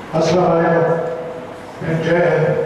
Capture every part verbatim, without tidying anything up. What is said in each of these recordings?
Assalamu alaikum and Jai Hind.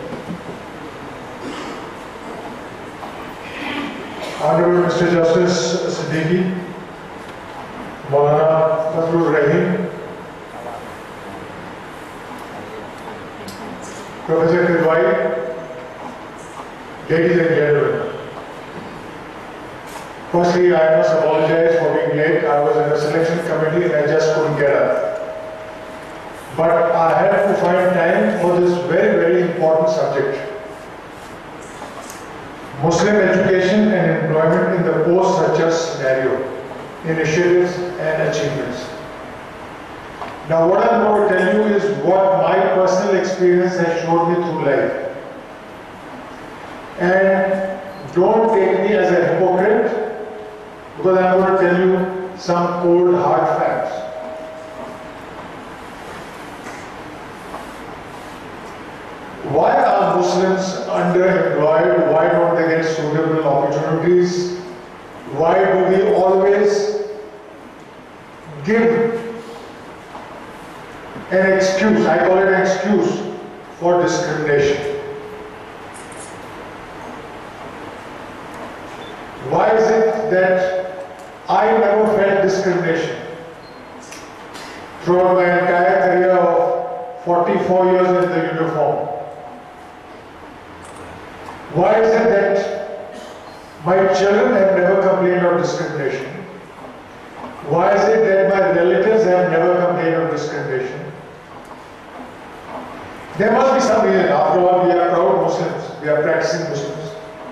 Honorable Mister Justice Siddiqui, Maulana Fazlur Rahim, Professor Kidwai, ladies and gentlemen. Firstly, I must apologize for being late. I was in a selection committee and I just couldn't get up. But I had to find time for this very, very important subject. Muslim education and employment in the post-success scenario, initiatives and achievements. Now what I'm going to tell you is what my personal experience has showed me through life. And don't take me as a hypocrite, because I'm going to tell you some cold hard facts. Why are Muslims underemployed? Why don't they get suitable opportunities? Why do we always give an excuse, I call it an excuse, for discrimination? Why is it that I never felt discrimination throughout my entire career of forty-four years in the uniform? Why is it that my children have never complained of discrimination? Why is it that my relatives have never complained of discrimination? There must be some reason. After all, we are proud Muslims. We are practicing Muslims.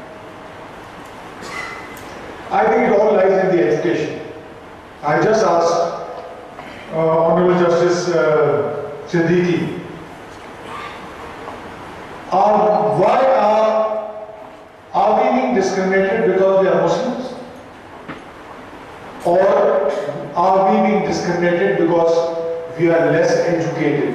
I think it all lies in the education. I just asked uh, Honorable Justice uh, Siddiqui, uh, why are Are we being discriminated because we are Muslims? Or are we being discriminated because we are less educated?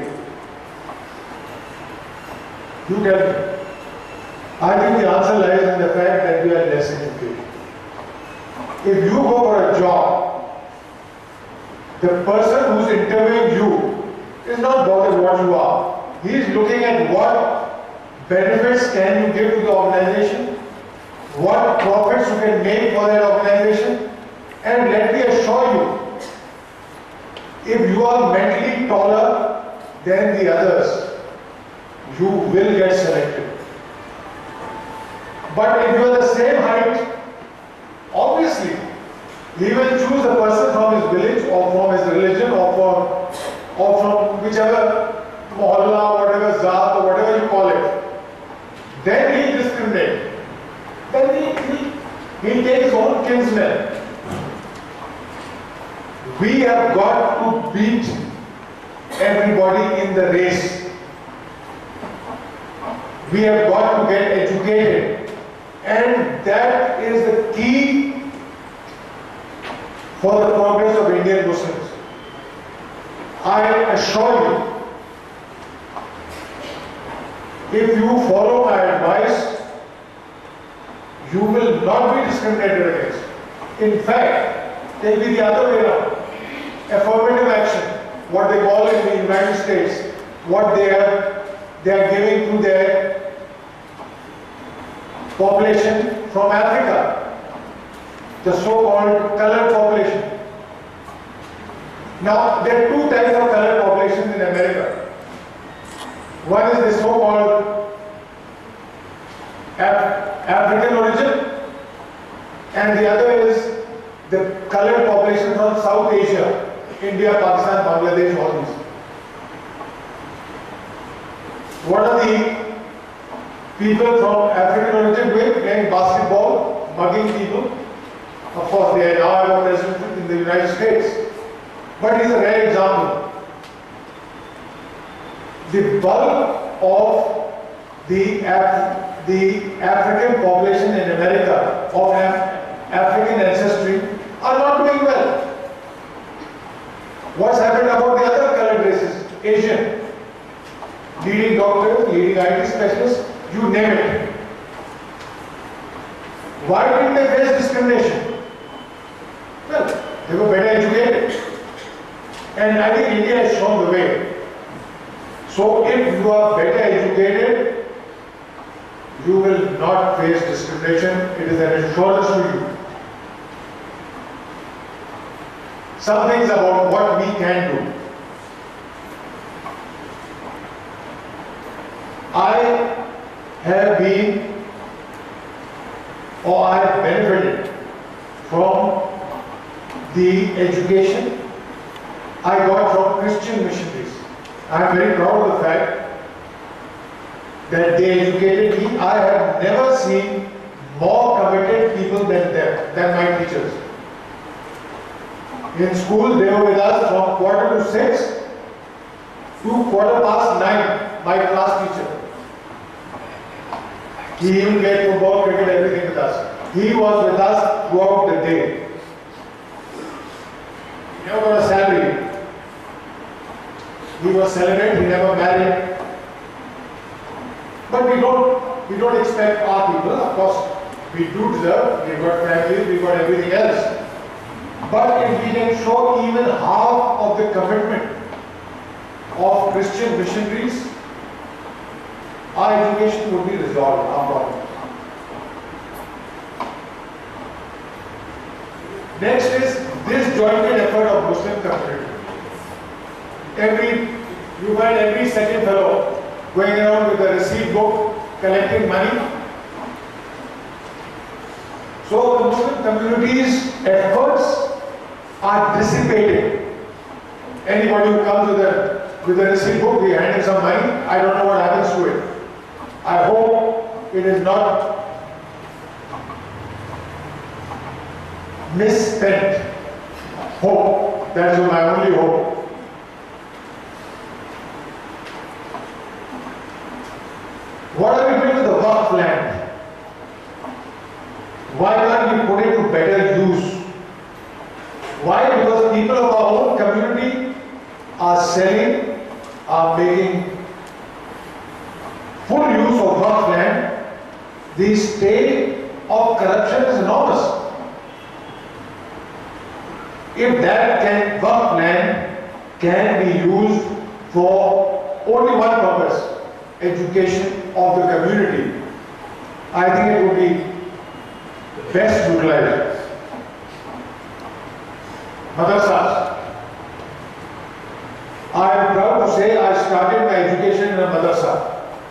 You tell me. I think the answer lies in the fact that we are less educated. If you go for a job, the person who's interviewing you is not bothered what you are. He is looking at what benefits can you give to the organization, what profits you can make for that organization, and let me assure you, if you are mentally taller than the others, you will get selected. But if you are the same height, obviously, he will choose a person from his village or from his religion or from, or from whichever mohalla, whatever zaat or whatever you call it. Then he will discriminate. Then he, he, he takes his own kinsmen. We have got to beat everybody in the race. We have got to get educated. And that is the key for the progress of Indian Muslims. I assure you, if you follow my advice, you will not be discriminated against. In fact, take it the other way around. Affirmative action, what they call in the United States, what they are, they are giving to their population from Africa, the so-called colored population. Now, there are two types of colored populations in America. One is the so-called Af African origin, and the other is the colored population from South Asia, India, Pakistan, Bangladesh, all these. What are the people from African origin doing? Playing basketball, mugging people. Of course, they are now have a president in the United States. But it's a rare example. The bulk of the, Af the African population in America of Af African ancestry are not doing well. What's happened about the other colored races? Asian. Leading doctors, leading I T specialists, you name it. Why didn't they face discrimination? Well, they were better educated. And I think India has shown the way. So if you are better educated, you will not face discrimination. It is an assurance to you. Some things about what we can do. I have been or I have benefited from the education I got from Christian missionaries. I am very proud of the fact that they educated me. I have never seen more committed people than them, than my teachers. In school, they were with us from quarter to six to quarter past nine, my class teacher. He even played football, cricket, everything with us. He was with us throughout the day. He never got a salary. He was celibate, he never married. But we don't, we don't expect our people, of course, we do deserve, we've got families, we've got everything else. But if we can show even half of the commitment of Christian missionaries, our education would be resolved, our problem. Next is this jointed effort of Muslim community. Every, you find every second fellow going around with a receipt book, collecting money. So the Muslim community's efforts are dissipating. Anybody who comes with a, with a receipt book, we hand him some money, I don't know what happens to it. I hope it is not misspent. Hope. That is my only hope. What are we doing with the Waqf land? Why can't we put it to better use? Why? Because people of our own community are selling, are making full use of Waqf land. The state of corruption is enormous. If that can, Waqf land can be used for only one purpose, education of the community, I think it would be best utilized. Madrasas. I am proud to say I started my education in a madrasa.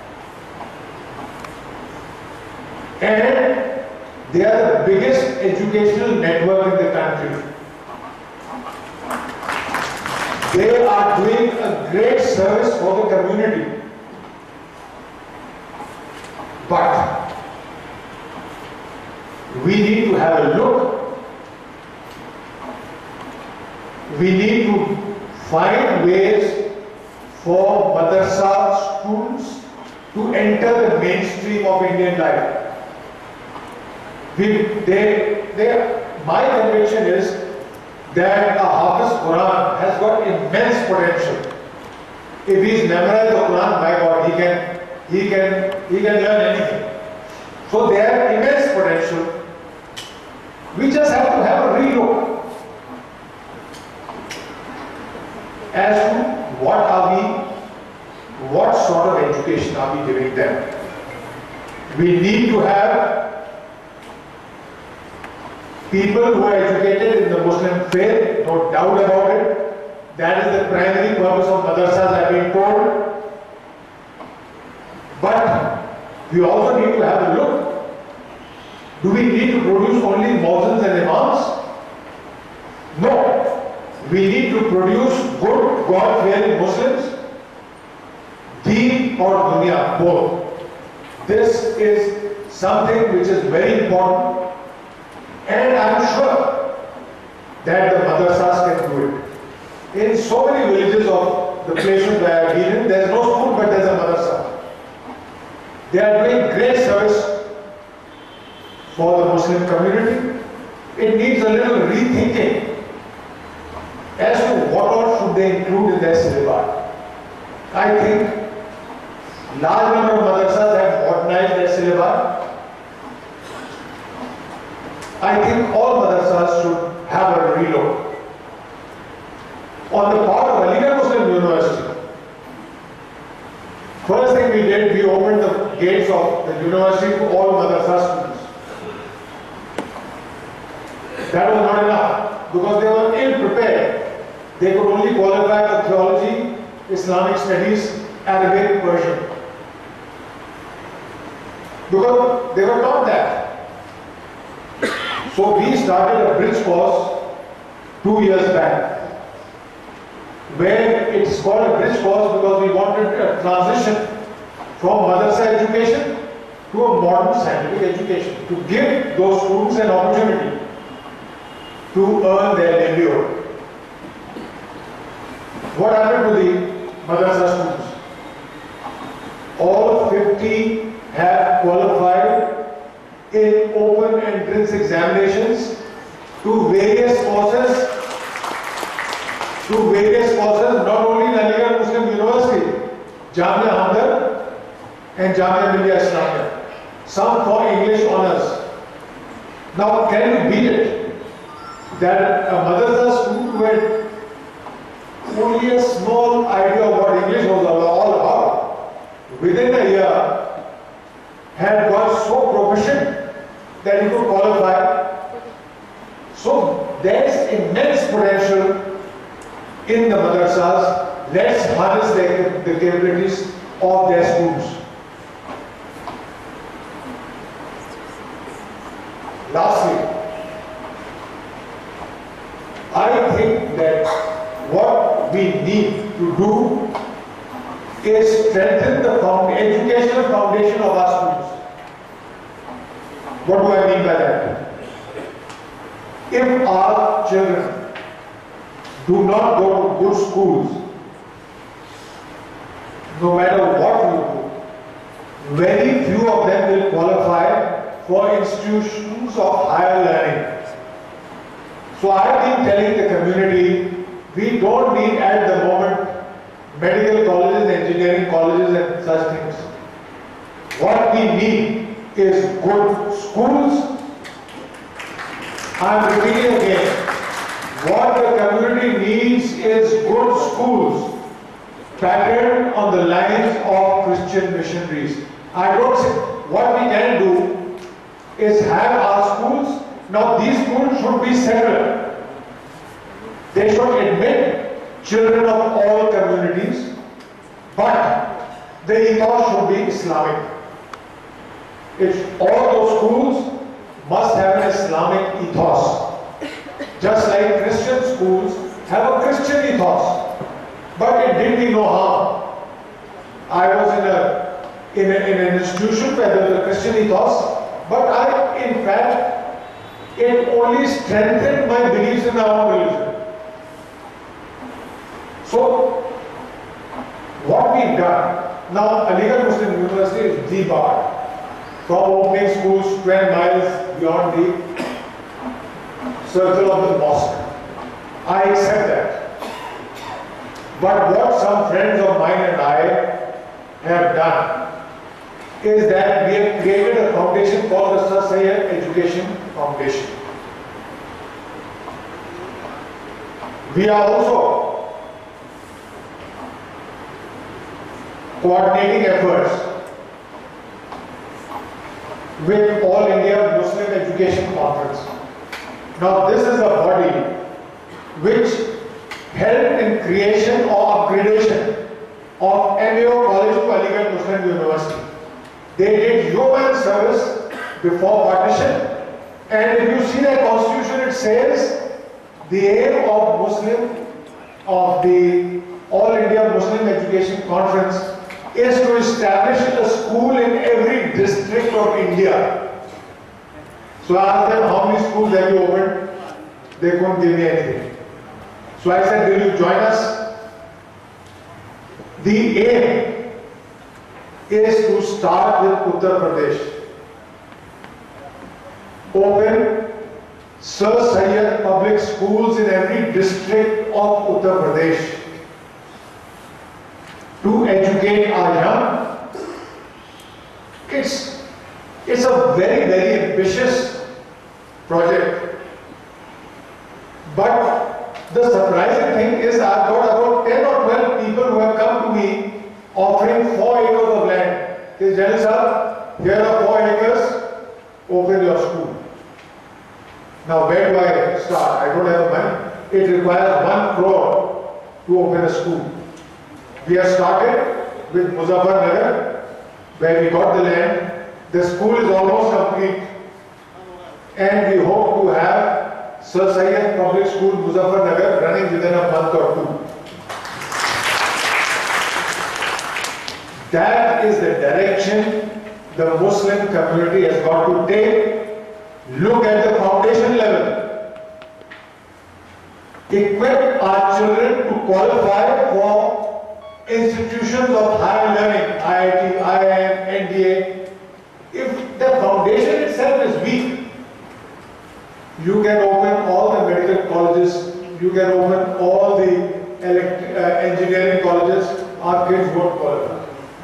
And they are the biggest educational network in the country. They are doing a great service for the community. But we need to have a look. We need to find ways for madrasa students to enter the mainstream of Indian life. We, they, they, my conviction is that a Hafiz Quran has got immense potential. If he's memorized the Quran, my God, he can, he can, he can learn anything. So they have immense potential. We just have to have a relook as to what are we, what sort of education are we giving them. We need to have people who are educated in the Muslim faith, no doubt about it. That is the primary purpose of madrasas, I have been told. But we also need to have a look. Do we need to produce only muezzins and imams? No. We need to produce good, God-fearing Muslims, deen or dunya, both. This is something which is very important. And I am sure that the madrasas can do it. In so many villages of the places where I have been in, there is no school but there is a madrasa. They are doing great service for the Muslim community. It needs a little rethinking as to what all should they include in their syllabus. I think large number of madrasas have modernized their syllabus. I think all madrasas should have a relook. On the part of Aligarh Muslim University, First thing we did, we opened the gates of the university to all madrasa students. That was not enough because they were ill prepared. They could only qualify for theology, Islamic studies, Arabic, Persian. Because they were taught that. So we started a bridge course two years back, where it's called a bridge course because we wanted a transition from madrasa education to a modern scientific education, to give those students an opportunity to earn their livelihood. What happened to the madrasa students? All fifty have qualified in open entrance examinations to various courses, to various courses, not only in Aligarh Muslim University, Jamia Hamdard and Jamia Millia Islamia, some for English honors. Now, can you beat it? That a madrasa student who had only a small idea of what English was all about, within a year had got so proficient that he could qualify. So there is immense potential in the madrasas. Let's harness the, the capabilities of their students. Lastly, I think that what we need to do is strengthen the found educational foundation of our schools. What do I mean by that? If our children do not go to good schools, no matter what you do, very few of them will qualify for institutions of higher learning. So I have been telling the community, we don't need at the moment medical colleges, engineering colleges and such things. What we need is good schools. I am repeating again, what the community needs is good schools patterned on the lines of Christian missionaries. I don't say, what we can do is have our schools. Now these schools should be secular. They should admit children of all communities, but the ethos should be Islamic. If all those schools must have an Islamic ethos, just like Christian schools have a Christian ethos, but it did me no harm. I was in a in, a, in an institution where there was a Christian ethos, but I, in fact, it only strengthened my beliefs in our own religion. So, what we've done, now Aligarh Muslim University is debarred from opening schools twelve miles beyond the circle of the mosque. I accept that. But what some friends of mine and I have done is that we have created a foundation called the Sir Sayyid Education Foundation. We are also coordinating efforts with All India Muslim Education Conference. Now this is a body which helped in creation or upgradation of A M U College to Aligarh Muslim University. They did yeoman service before partition, and if you see the constitution, it says the aim of Muslim, of the All India Muslim Education Conference is to establish a school in every district of India. So I asked them, how many schools have you opened? They couldn't give me anything. So I said, will you join us? The aim is to start with Uttar Pradesh. Open Sir Sayyid public schools in every district of Uttar Pradesh to educate our young. It's, it's a very, very ambitious project. But the surprising thing is I've got about ten or twelve people who have come to me offering four acres of land. He says, General Sahab, here are four acres, open your school. Now where do I start? I don't have money. It requires one crore to open a school. We have started with Muzaffarnagar, where we got the land. The school is almost complete, and we hope to have Sir Syed Public School Muzaffarnagar running within a month or two. That is the direction the Muslim community has got to take. Look at the foundation level. Equip our children to qualify for institutions of higher learning, I I T, I I M, N D A. If the foundation itself is weak, you can open all the medical colleges, you can open all the elect uh, engineering colleges, our kids won't qualify.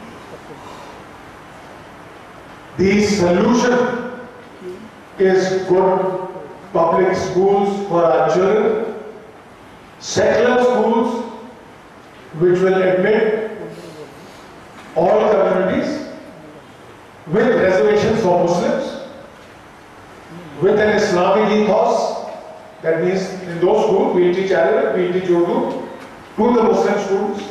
The solution is good public schools for our children, secular schools which will admit all communities with reservations for Muslims, with an Islamic ethos. That means in those schools we teach Arabic, we teach Urdu to the Muslim students.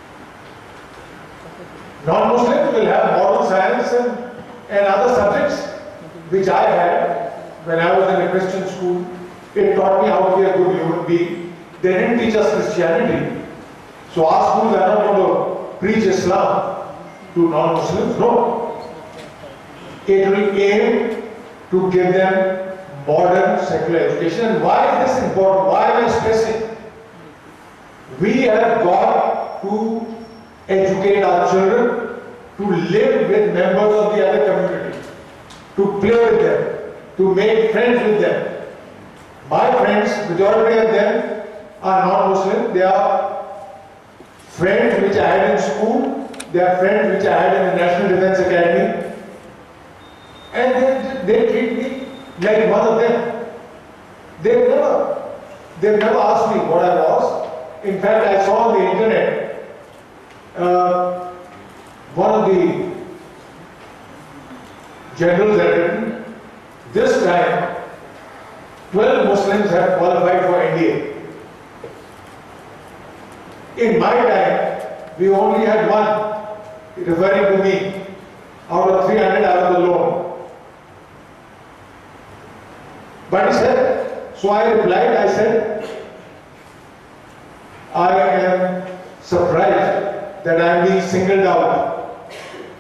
Non-Muslims will have moral science and, and other subjects which I had when I was in a Christian school. It taught me how to be a good human being. They didn't teach us Christianity. So our schools are not going to preach Islam to non-Muslims. No. It will aim to give them modern secular education. And why is this important? Why am I stressing? We have got to educate our children to live with members of the other community, to play with them, to make friends with them. My friends, majority of them are non-Muslim. They are friends which I had in school, they are friends which I had in the National Defence Academy, and they, they treat me like one of them. They've never, they've never asked me what I was. In fact, I saw on the internet, uh, one of the generals had written, this time, twelve Muslims have qualified for N D A. In my time, we only had one, referring to me. Out of three hundred, I was alone. But he said, so I replied, I said, I am surprised that I am being singled out.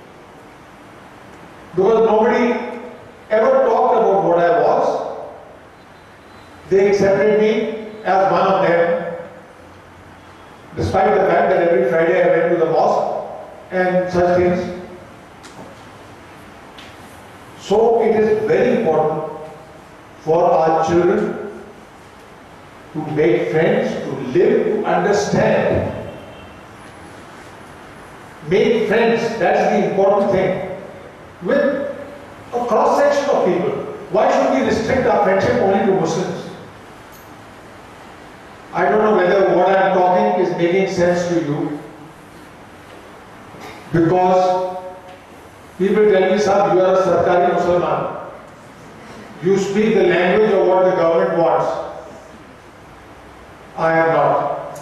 Because nobody ever talked about what I was. They accepted me as one of them, despite the fact that every Friday I went to the mosque and such things. So it is very important for our children to make friends, to live, to understand. Make friends, that's the important thing, with a cross-section of people. Why should we restrict our friendship only to Muslims? I don't know whether what I am talking is making sense to you, because people tell me, sir, you are a Sarkari Musliman. You speak the language of what the government wants. I am not.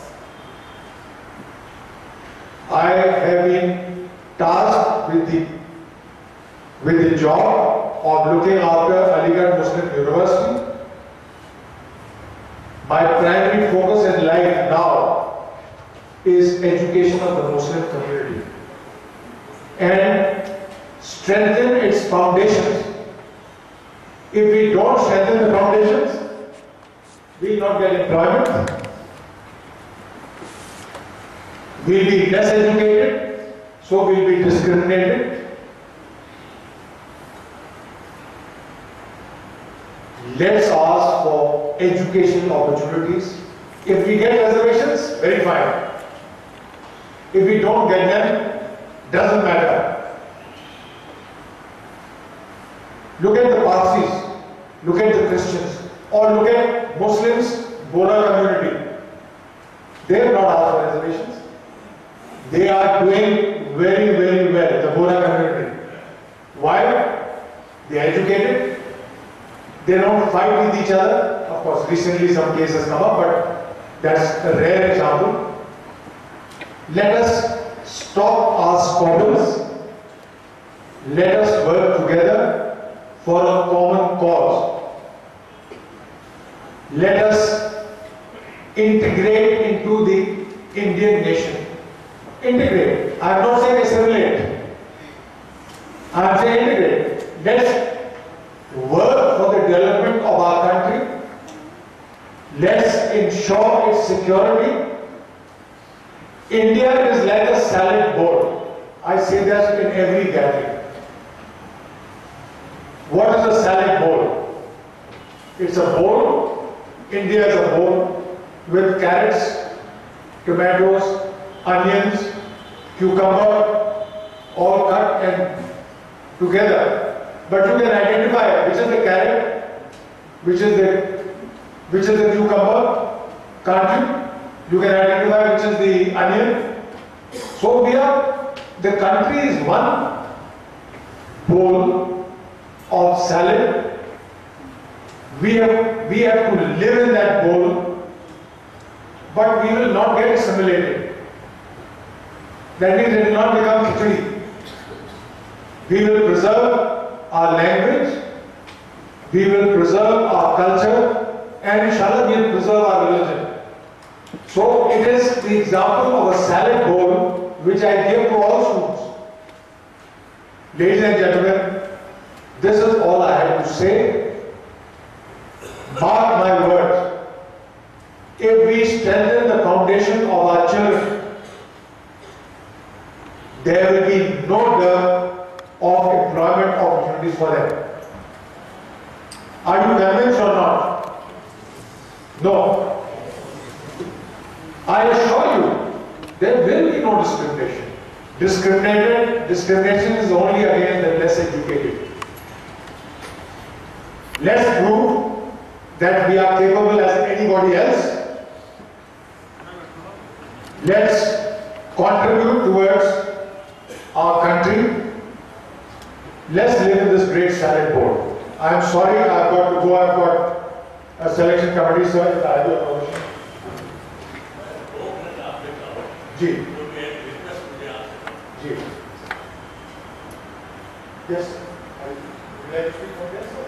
I have been tasked with the, with the job of looking after Aligarh Muslim University. My primary focus in life now is education of the Muslim community and strengthen its foundations. If we don't strengthen the foundations, we will not get employment, we will be less educated, so we will be discriminated. Let's ask for educational opportunities. If we get reservations, very fine. If we don't get them, doesn't matter. Look at the Parsis, look at the Christians, or look at Muslims, Bola community. They have not asked for reservations. They are doing very, very well, the Bora community. Why? They are educated, they don't fight with each other. Of course, recently some cases come up, but that's a rare example. Let us stop our squabbles. Let us work together for a common cause. Let us integrate into the Indian nation. Integrate. I am not saying assimilate. I am saying integrate. Let's work for the development of our country. Let's ensure its security. India is like a salad bowl. I say that in every gathering. What is a salad bowl? It's a bowl. India is a bowl with carrots, tomatoes, onions, cucumber, all cut and together. But you can identify which is the carrot, which is the which is the cucumber, can't you? You can identify which is the onion. So we are, the country is one bowl of salad. We have, we have to live in that bowl, but we will not get assimilated. That means it will not become khichdi. We will preserve our language, we will preserve our culture, and inshallah we will preserve our religion. So it is the example of a salad bowl which I give to all students. Ladies and gentlemen, this is all I have to say. Mark my words. If we strengthen the foundation of our children, there will be no dearth of employment opportunities for them. Are you convinced or not? No. I assure you, there will be no discrimination. Discriminated, discrimination is only against the less educated. Let's prove that we are capable as anybody else. Let's contribute towards our country. Let's live in this great salad bowl. I am sorry, I've got to go. I've got a selection committee, sir. If I have your permission. Ji ji yes I would like to speak on this.